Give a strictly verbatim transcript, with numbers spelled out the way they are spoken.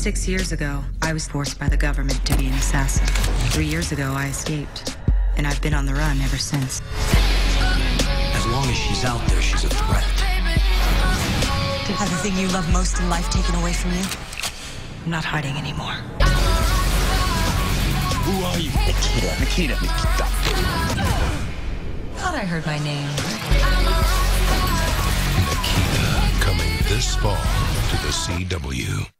Six years ago, I was forced by the government to be an assassin. Three years ago, I escaped, and I've been on the run ever since. As long as she's out there, she's a threat. To have the thing you love most in life taken away from you? I'm not hiding anymore. Who are you? Nikita. Nikita. Nikita. Thought I heard my name. Nikita, coming this fall to the C W.